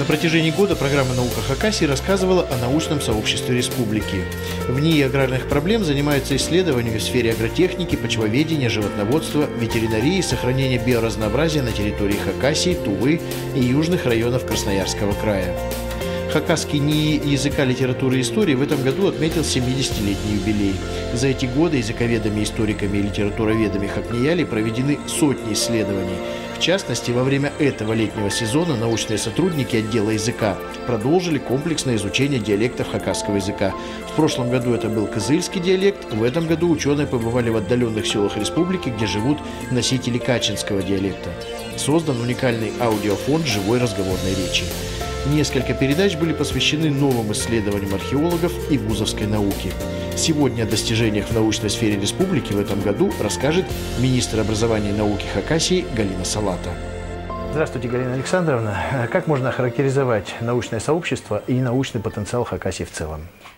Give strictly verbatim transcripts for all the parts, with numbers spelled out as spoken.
На протяжении года программа «Наука Хакасии» рассказывала о научном сообществе республики. В НИИ аграрных проблем занимаются исследованиями в сфере агротехники, почвоведения, животноводства, ветеринарии и сохранения биоразнообразия на территории Хакасии, Тувы и южных районов Красноярского края. Хакасский НИИ языка, литературы и истории в этом году отметил семидесятилетний юбилей. За эти годы языковедами, историками и литературоведами Хакнияли проведены сотни исследований. В частности, во время этого летнего сезона научные сотрудники отдела языка продолжили комплексное изучение диалектов хакасского языка. В прошлом году это был кызыльский диалект, в этом году ученые побывали в отдаленных селах республики, где живут носители качинского диалекта. Создан уникальный аудиофонд живой разговорной речи. Несколько передач были посвящены новым исследованиям археологов и вузовской науки. Сегодня о достижениях в научной сфере республики в этом году расскажет министр образования и науки Хакасии Галина Салата. Здравствуйте, Галина Александровна. Как можно охарактеризовать научное сообщество и научный потенциал Хакасии в целом?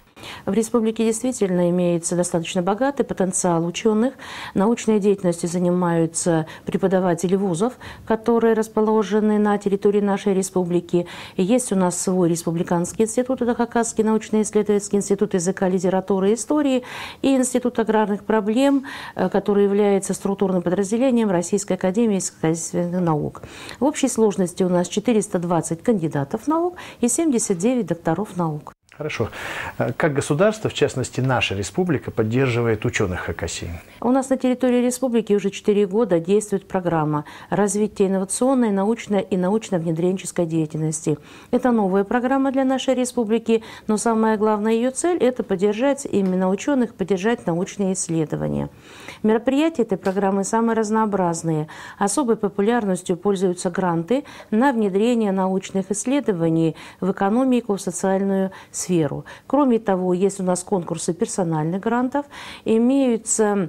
В республике действительно имеется достаточно богатый потенциал ученых. Научной деятельностью занимаются преподаватели вузов, которые расположены на территории нашей республики. Есть у нас свой республиканский институт, это Хакасский научно-исследовательский институт языка, литературы и истории, и Институт аграрных проблем, который является структурным подразделением Российской академии естественных наук. В общей сложности у нас четыреста двадцать кандидатов наук и семьдесят девять докторов наук. Хорошо. Как государство, в частности наша республика, поддерживает ученых Хакасии? У нас на территории республики уже четыре года действует программа развития инновационной, научной и научно-внедренческой деятельности. Это новая программа для нашей республики, но самая главная ее цель – это поддержать именно ученых, поддержать научные исследования. Мероприятия этой программы самые разнообразные. Особой популярностью пользуются гранты на внедрение научных исследований в экономику, в социальную сферу. сферу. Кроме того, есть у нас конкурсы персональных грантов, имеются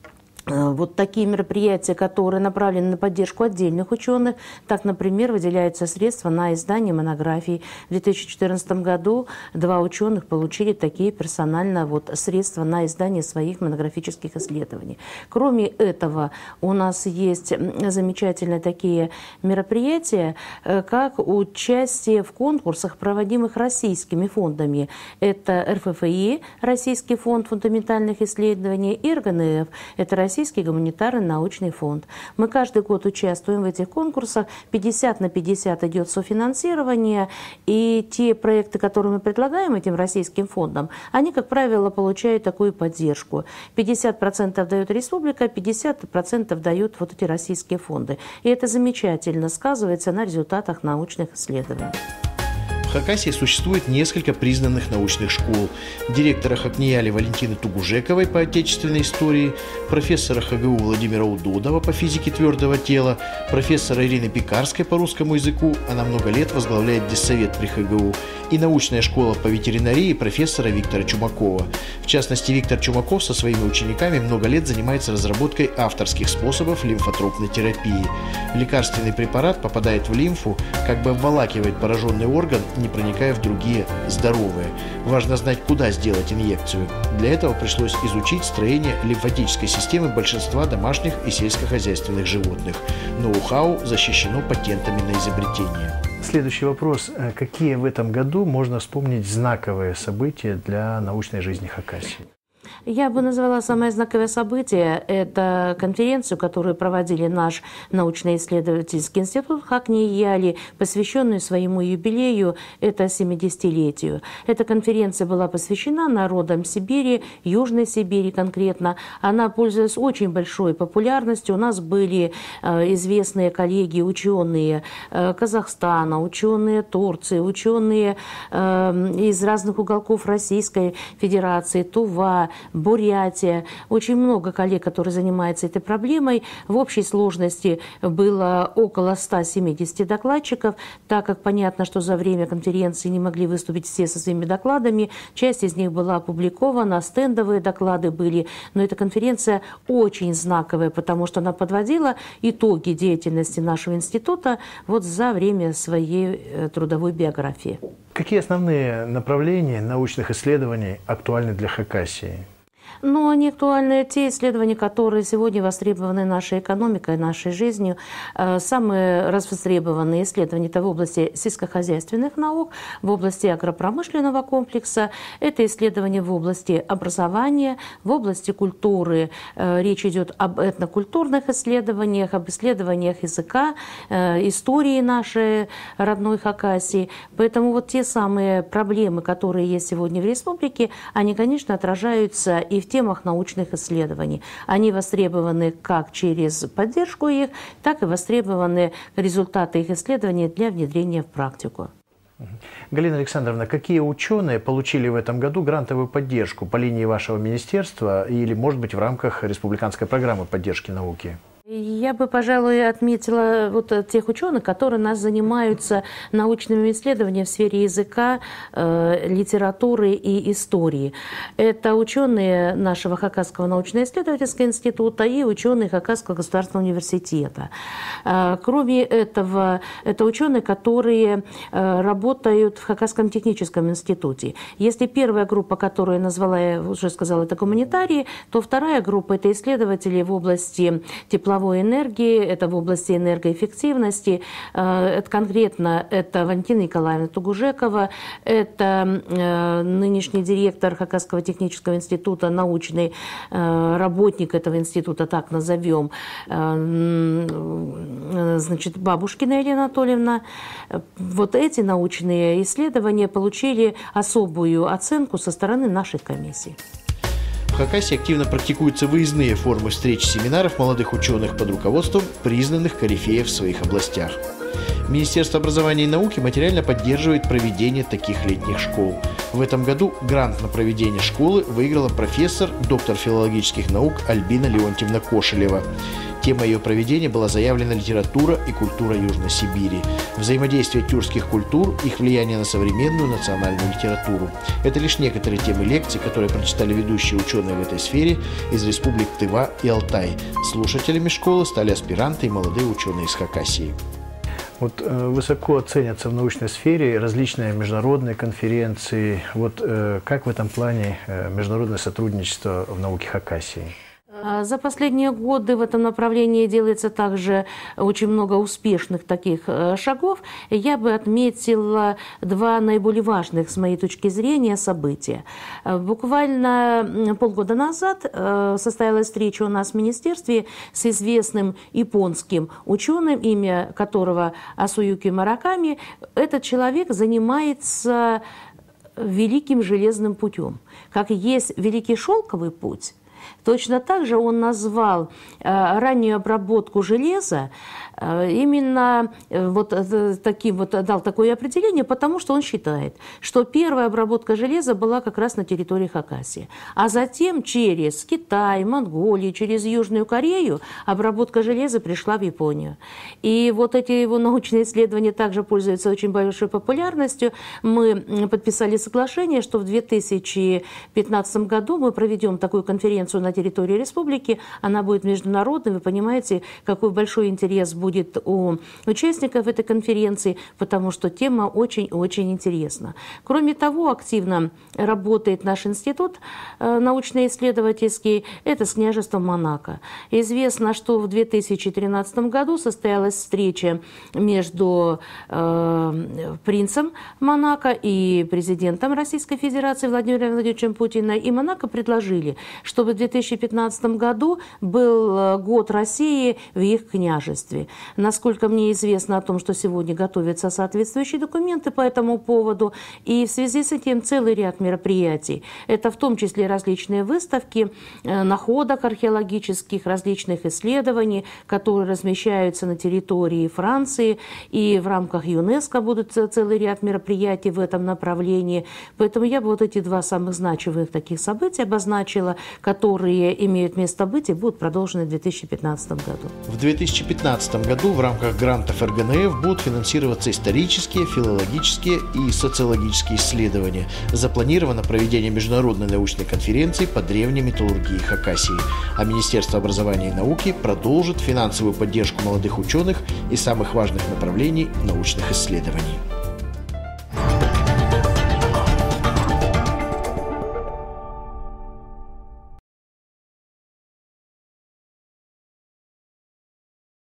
вот такие мероприятия, которые направлены на поддержку отдельных ученых. Так, например, выделяются средства на издание монографий. В две тысячи четырнадцатом году два ученых получили такие персонально вот средства на издание своих монографических исследований. Кроме этого, у нас есть замечательные такие мероприятия, как участие в конкурсах, проводимых российскими фондами. Это эр эф эф и, Российский фонд фундаментальных исследований, и эр гэ эн эф, это Российский Российский гуманитарный научный фонд. Мы каждый год участвуем в этих конкурсах. пятьдесят на пятьдесят идет софинансирование. И те проекты, которые мы предлагаем этим российским фондам, они, как правило, получают такую поддержку. пятьдесят процентов дает республика, пятьдесят процентов дают вот эти российские фонды. И это замечательно сказывается на результатах научных исследований. В Хакасии существует несколько признанных научных школ. Директора Хакнияли Валентины Тугужековой по отечественной истории, профессора ха гэ у Владимира Удодова по физике твердого тела, профессора Ирины Пекарской по русскому языку, она много лет возглавляет диссовет при ха гэ у, и научная школа по ветеринарии профессора Виктора Чумакова. В частности, Виктор Чумаков со своими учениками много лет занимается разработкой авторских способов лимфотропной терапии. Лекарственный препарат попадает в лимфу, как бы обволакивает пораженный орган, не проникая в другие здоровые. Важно знать, куда сделать инъекцию. Для этого пришлось изучить строение лимфатической системы большинства домашних и сельскохозяйственных животных. Ноу-хау защищено патентами на изобретение. Следующий вопрос. Какие в этом году можно вспомнить знаковые события для научной жизни Хакасии? Я бы назвала самое знаковое событие – это конференцию, которую проводили наш научно-исследовательский институт Хакнияли, посвященную своему юбилею, это семидесятилетию. Эта конференция была посвящена народам Сибири, Южной Сибири конкретно. Она пользуется очень большой популярностью. У нас были э, известные коллеги, ученые э, Казахстана, ученые Турции, ученые э, из разных уголков Российской Федерации, Тува, Бурятия. Очень много коллег, которые занимаются этой проблемой. В общей сложности было около ста семидесяти докладчиков, так как понятно, что за время конференции не могли выступить все со своими докладами. Часть из них была опубликована, стендовые доклады были. Но эта конференция очень знаковая, потому что она подводила итоги деятельности нашего института вот за время своей трудовой биографии. Какие основные направления научных исследований актуальны для Хакасии? Но они актуальны те исследования, которые сегодня востребованы нашей экономикой, нашей жизнью. Самые востребованные исследования – это в области сельскохозяйственных наук, в области агропромышленного комплекса, это исследования в области образования, в области культуры. Речь идет об этнокультурных исследованиях, об исследованиях языка, истории нашей родной Хакасии. Поэтому вот те самые проблемы, которые есть сегодня в республике, они, конечно, отражаются и в темах научных исследований. Они востребованы как через поддержку их, так и востребованы результаты их исследований для внедрения в практику. Галина Александровна, какие ученые получили в этом году грантовую поддержку по линии вашего министерства или, может быть, в рамках республиканской программы поддержки науки? Я бы, пожалуй, отметила вот тех ученых, которые у нас занимаются научными исследованиями в сфере языка, э, литературы и истории. Это ученые нашего Хакасского научно-исследовательского института и ученые Хакасского государственного университета. Э, кроме этого, это ученые, которые э, работают в Хакасском техническом институте. Если первая группа, которую я назвала, я уже сказала, это гуманитарии, то вторая группа – это исследователи в области тепловой энергии, это в области энергоэффективности, это конкретно это Валентина Николаевна Тугужекова, это нынешний директор Хакасского технического института, научный работник этого института, так назовем, значит, Бабушкина Елена Анатольевна. Вот эти научные исследования получили особую оценку со стороны нашей комиссии. В Хакасии активно практикуются выездные формы встреч и семинаров молодых ученых под руководством признанных корифеев в своих областях. Министерство образования и науки материально поддерживает проведение таких летних школ. В этом году грант на проведение школы выиграла профессор, доктор филологических наук Альбина Леонтьевна Кошелева. Тема ее проведения была заявлена «Литература и культура Южной Сибири. Взаимодействие тюркских культур, их влияние на современную национальную литературу». Это лишь некоторые темы лекций, которые прочитали ведущие ученые в этой сфере из республик Тыва и Алтай. Слушателями школы стали аспиранты и молодые ученые из Хакасии. Вот э, высоко ценятся в научной сфере различные международные конференции. Вот э, как в этом плане э, международное сотрудничество в науке Хакасии? За последние годы в этом направлении делается также очень много успешных таких шагов. Я бы отметила два наиболее важных, с моей точки зрения, события. Буквально полгода назад состоялась встреча у нас в министерстве с известным японским ученым, имя которого Асуюки Мураками. Этот человек занимается великим железным путем. Как есть великий шелковый путь, точно так же он назвал э, раннюю обработку железа э, именно э, вот э, таким вот, дал такое определение, потому что он считает, что первая обработка железа была как раз на территории Хакасии. А затем через Китай, Монголию, через Южную Корею обработка железа пришла в Японию. И вот эти его научные исследования также пользуются очень большой популярностью. Мы подписали соглашение, что в две тысячи пятнадцатом году мы проведем такую конференцию на территории республики. Она будет международной. Вы понимаете, какой большой интерес будет у участников этой конференции, потому что тема очень-очень интересна. Кроме того, активно работает наш институт научно-исследовательский. Это с княжеством Монако. Известно, что в две тысячи тринадцатом году состоялась встреча между э, принцем Монако и президентом Российской Федерации Владимиром Владимировичем Путиным. И Монако предложили, чтобы в две тысячи пятнадцатом году был год России в их княжестве. Насколько мне известно о том, что сегодня готовятся соответствующие документы по этому поводу, и в связи с этим целый ряд мероприятий. Это в том числе различные выставки находок археологических, различных исследований, которые размещаются на территории Франции, и в рамках ЮНЕСКО будут целый ряд мероприятий в этом направлении. Поэтому я бы вот эти два самых значимых таких события обозначила, которые имеют место быть и будут продолжены в две тысячи пятнадцатом году. В две тысячи пятнадцатом году в рамках грантов эр гэ эн эф будут финансироваться исторические, филологические и социологические исследования. Запланировано проведение международной научной конференции по древней металлургии Хакасии. А Министерство образования и науки продолжит финансовую поддержку молодых ученых и самых важных направлений научных исследований.